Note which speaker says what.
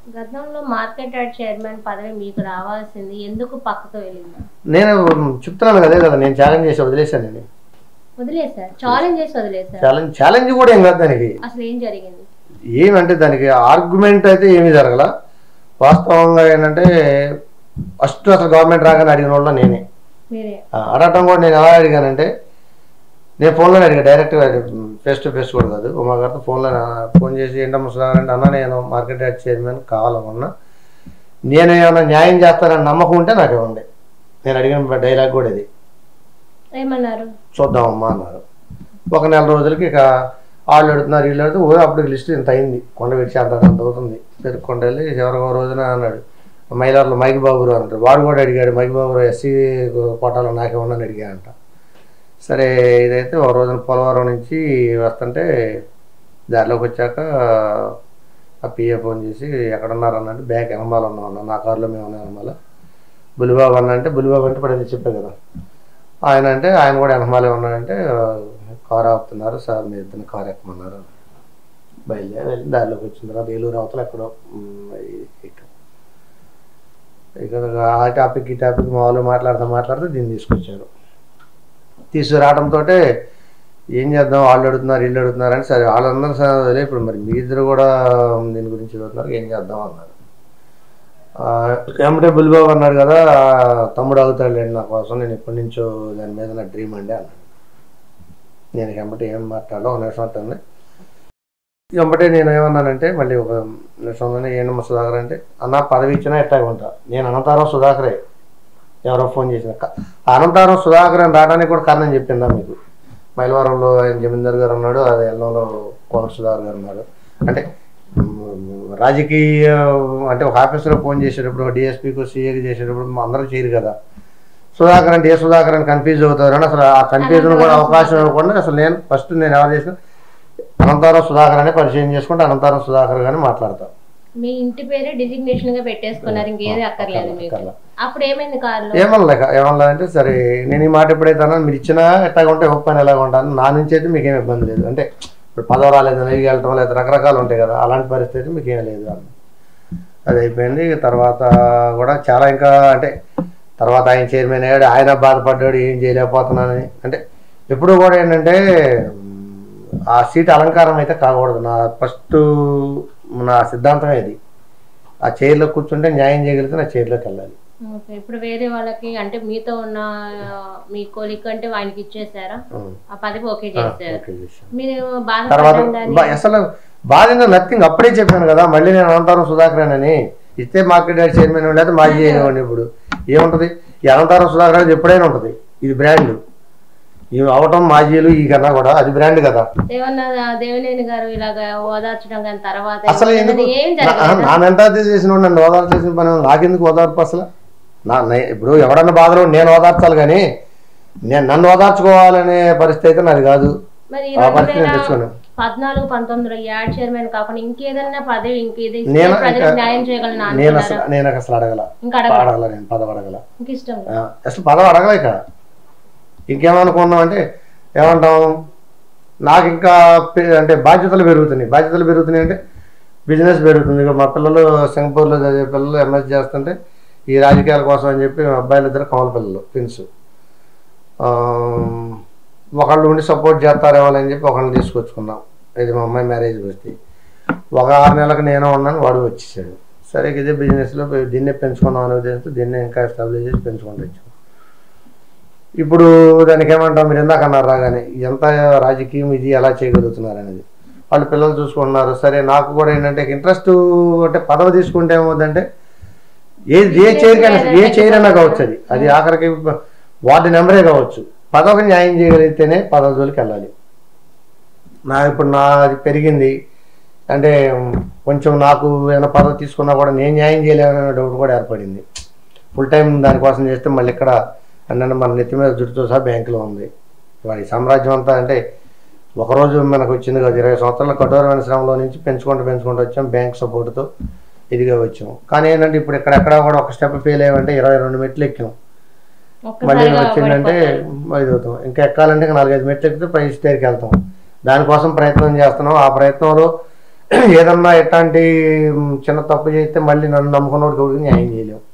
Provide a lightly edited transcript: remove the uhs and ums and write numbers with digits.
Speaker 1: గతంలో market yard chairman పదవి మీకు రావాల్సింది ఎందుకు పక్కకు వెళ్ళింది?
Speaker 2: నేను చెప్తున్నాను అదే కదా, నేను ఛాలెంజ్ చేసి వదిలేశాను. నేను
Speaker 1: వదిలేసారు, ఛాలెంజ్ చేసి వదిలేసారు.
Speaker 2: ఛాలెంజ్ కూడా ఏం కాదు దానికి.
Speaker 1: అసలు ఏం జరిగింది?
Speaker 2: ఏమంటే దానికి ఆర్గ్యుమెంట్ అయితే ఏమీ జరగల. వాస్తవంగా ఏంటంటే ఫస్ట్ అసలు గవర్నమెంట్ రాగానే అడిగిన వాళ్ళు నేనే. అడగటం కూడా నేను ఎలా అడిగానంటే, నేను ఫోన్లోనే అడిగా, డైరెక్ట్గా ఫేస్ టు ఫేస్ కూడా కాదు. ఉమా గారితో ఫోన్ చేసి ఏంటమ్మా సుధాకర్ అంటే, అన్న నేను మార్కెట్ యార్డ్ చైర్మన్ కావాలన్నా, నేను ఏమైనా న్యాయం చేస్తానని నమ్మకం ఉంటే నాకు ఇవ్వండి. నేను అడిగిన డైలాగ్ కూడా ఇది.
Speaker 1: ఏమన్నారు?
Speaker 2: చూద్దామమ్మా అన్నారు. ఒక నెల రోజులకి ఇక వాళ్ళు అడుగుతున్నారు, వీళ్ళు అడుగుతూ అప్పుడు లిస్ట్ ఇంత అయింది, కొండ విడిచి అంత అవుతుంది. పెరుక్కొండ వెళ్ళి చివరికి ఒక రోజున అన్నాడు, మైలార్లో మైక్ బాబురావు అంటారు, వాడు కూడా అడిగాడు, మైక్ బాబురావు ఎస్సీ కోటాలో నాకే ఉన్నాను అడిగాడంట. సరే ఇదైతే ఒక రోజున పోలవరం నుంచి వస్తుంటే దారిలోకి వచ్చాక ఆ పిఏ ఫోన్ చేసి ఎక్కడున్నారు అన్నంటే, బ్యాగ్ ఎనమాల ఉన్నాం అన్న, నా కారులో మేము ఉన్నాం ఎనమాల. బులిబాబు అన్న అంటే, బులిబాబు అంటే ఇప్పుడు అది చెప్పే కదా ఆయన, అంటే ఆయన కూడా ఎనమాలే ఉన్నాడంటే, కారు ఆపుతున్నారు సార్, మీరు ఇద్దరు కారు ఎక్కమన్నారు. బయలుదేరి వెళ్ళి దారిలోకి వచ్చిన తర్వాత ఏలూరు అవతల ఎక్కడో ఇక ఆ టాపిక్ ఈ టాపిక్ మామూలుగా మాట్లాడుతూ దీన్ని తీసుకొచ్చారు. తీసుకురావడంతో ఏం చేద్దాం, వాళ్ళు అడుగుతున్నారు వీళ్ళు అడుగుతున్నారు అని, సరే వాళ్ళందరూ సరే ఇప్పుడు మరి మీ ఇద్దరు కూడా దీని గురించి చదువుతున్నారు, ఏం చేద్దాం అన్నారు. ఏమంటే బుల్బాబు అన్నాడు కదా, తమ్ముడు అవుతాడులేండి నా కోసం, నేను ఎప్పటి నుంచో దాని మీద నా డ్రీమ్ అండి అన్నాడు. నేను వెంబటే ఏం మాట్లాడలో ఒక నిమిషం అవుతుంది. వెంబటే నేను ఏమన్నానంటే, మళ్ళీ ఒక నిమిషంలోనే ఏంటమ్మా సుధాకర్ అంటే, అన్న పదవి ఇచ్చినా ఎట్టాగా ఉంటా, నేను అనంతారం సుధాకరే, ఎవరో ఫోన్ చేసిన అనంతారం సుధాకర్ అని రావడానికి కూడా కారణం చెప్పిందా మీకు. మైలవరంలో ఆయన జమీందార్ గారు ఉన్నాడు, అది ఎల్లంలో కోన సుధాకర్ గారు ఉన్నారు. అంటే రాజకీయ అంటే ఒక ఆఫీసులో ఫోన్ చేసేటప్పుడు డిఎస్పీకి సిఏకి చేసేటప్పుడు అందరూ చేయరు కదా. సుధాకర్ అంటే ఏ సుధాకర్ అని కన్ఫ్యూజ్ అవుతారు అని, అసలు ఆ కన్ఫ్యూజన్ కూడా అవకాశం ఇవ్వకుండా అసలు నేను ఫస్ట్ నేను ఎవరు చేసిన అనంతారం సుధాకర్ అనే పరిచయం చేసుకుంటే అనంతారం సుధాకర్ గాని మాట్లాడతాను.
Speaker 1: మీ ఇంటి పేరే డిజిగ్నేషన్ గా పెట్టేసుకున్నారు, ఇంకేది అక్కర్లేదు మీకు. అప్పుడు ఏమైంది కారులో?
Speaker 2: ఏమన్నా అంటే, సరే నేను ఈ మాట ఎప్పుడైతే మీరు ఇచ్చినా ఎట్టాగా ఉంటే ఒప్పని ఎలాగ ఉంటాను, నా నుంచి అయితే మీకేం ఇబ్బంది లేదు. అంటే ఇప్పుడు పదవ రాలేదు, నెయ్యి వెళ్ళటం లేదా రకరకాలు ఉంటాయి కదా, అలాంటి పరిస్థితి మీకేం లేదు అని అది అయిపోయింది. తర్వాత కూడా చాలా ఇంకా అంటే తర్వాత ఆయన చైర్మన్ అయ్యాడు, ఆయన బాధపడ్డాడు ఏం చేయలేకపోతున్నానని. అంటే ఎప్పుడు కూడా ఏంటంటే ఆ సీట్ అలంకారం అయితే కాకూడదు, నా ఫస్ట్ నా సిద్ధాంతమే ఇది. ఆ చైర్లో కూర్చుంటే న్యాయం చేయగలిగితే నా చైర్లోకి వెళ్ళాలి.
Speaker 1: ఇప్పుడు వేరే వాళ్ళకి అంటే మీతో ఉన్న మీ కోలిక్ అంటే ఆయనకి ఇచ్చేసారా ఆ పదవి? ఓకే చేశారు. మీరు
Speaker 2: తర్వాత అసలు బాధ నథింగ్, అప్పుడే చెప్పాను కదా, మళ్ళీ నేను అనంతారం సుధాకర్ అని ఇస్తే మార్కెట్ యార్డ్ చైర్మన్ ఉండేది మాజీ చేయనివ్వండి. ఇప్పుడు ఏముంటుంది, ఈ అనంతారం సుధాకర్ అనేది ఎప్పుడైనా ఉంటుంది, ఇది బ్రాండ్. ఇవి అవటం మాజీలు ఈ కన్నా కూడా అది బ్రాండ్ కదా.
Speaker 1: దేవినేని గారు ఇలాగా ఓదార్చడం తర్వాత
Speaker 2: అసలు నా మెంటాలిటీ చేసిన నన్ను ఓదార్చాల్సిన పని నాకెందుకు ఓదార్పు అసలు? ఇప్పుడు ఎవడన్నా బాధలో నేను ఓదార్చాలి కానీ నేను నన్ను ఓదార్చుకోవాలనే పరిస్థితి అయితే నాది కాదు. ఆ పరిస్థితి నేను తెచ్చుకున్నాను.
Speaker 1: 14-19 యాడ్ చైర్మన్ కాకుండా ఇంకేదన్నా పదవి
Speaker 2: నేను అసలు అడగల నేను పదవి అడగల, అసలు పదవి అడగలే. ఇక్కడ ఇంకేమనుకున్నాం అంటే ఏమంటాం, నాకు ఇంకా అంటే బాధ్యతలు పెరుగుతున్నాయి అంటే బిజినెస్ పెరుగుతుంది. ఇక మా పిల్లలు సింగపూర్లో చదివే పిల్లలు ఎంఎస్ చేస్తుంటే ఈ రాజకీయాల కోసం అని చెప్పి అబ్బాయిలు ఇద్దరు కమల పిల్లలు ట్విన్స్, ఒకళ్ళు ఉండి సపోర్ట్ చేస్తారేమో అని చెప్పి ఒకళ్ళని తీసుకొచ్చుకున్నాం. ఇది మా అమ్మాయి మ్యారేజ్ వస్తే ఒక 6 నెలలకు నేను ఉన్నాను, వాడు వచ్చేసాడు. సరే ఇదే బిజినెస్లో దీన్నే పెంచుకుందాం అనే ఉద్దేశంతో దీన్నే ఇంకా ఎస్టాబ్లిష్ చేసి పెంచుకుంటూ వచ్చాం. ఇప్పుడు దానికి ఏమంటాం, మీరు ఇందాక అన్నారు రాగానే ఎంత రాజకీయం ఇది ఎలా చేయగలుగుతున్నారు అనేది వాళ్ళు పిల్లలు చూసుకుంటున్నారు. సరే నాకు కూడా ఏంటంటే ఇంట్రెస్ట్, అంటే పదవి తీసుకుంటే ఏమవుతుందంటే ఏ చైర్ అయినా కావచ్చు, అది ఆఖరికి వార్డు నెంబరే కావచ్చు, పదవికి న్యాయం చేయగలిగితేనే పదవి జోలికి వెళ్ళాలి. ఇప్పుడు నాది పెరిగింది అంటే కొంచెం నాకు ఏమైనా పదవి తీసుకున్నా కూడా నేను న్యాయం చేయలేమనే డౌట్ కూడా ఏర్పడింది. ఫుల్ టైం దానికోసం చేస్తే మళ్ళీ ఇక్కడ అంటే మన నెత్తి మీద జుట్టుతో సహా బ్యాంకులో ఉంది. వాడి సామ్రాజ్యం అంతా అంటే ఒకరోజు మనకు వచ్చింది కదా, 20 సంవత్సరాల కఠోరమైన శ్రమలో నుంచి పెంచుకుంటూ వచ్చాం, బ్యాంక్ సపోర్ట్తో ఇదిగా వచ్చాం. కానీ ఏంటంటే ఇప్పుడు ఎక్కడెక్కడ కూడా ఒక స్టెప్ ఫెయిల్ అయ్యామంటే 22 మెట్లు ఎక్కాం, మళ్ళీ వచ్చిందంటే 5 అవుతాం. ఇంకా ఎక్కాలంటే 4-5 మెట్లు ఎక్కితే పై స్టేర్కి వెళ్తాం. దానికోసం ప్రయత్నం చేస్తున్నాం. ఆ ప్రయత్నంలో ఏదన్నా ఎట్లాంటి చిన్న తప్పు చేస్తే మళ్ళీ నన్ను నమ్ముకున్నోడికి ఎవరికి న్యాయం చేయలేము.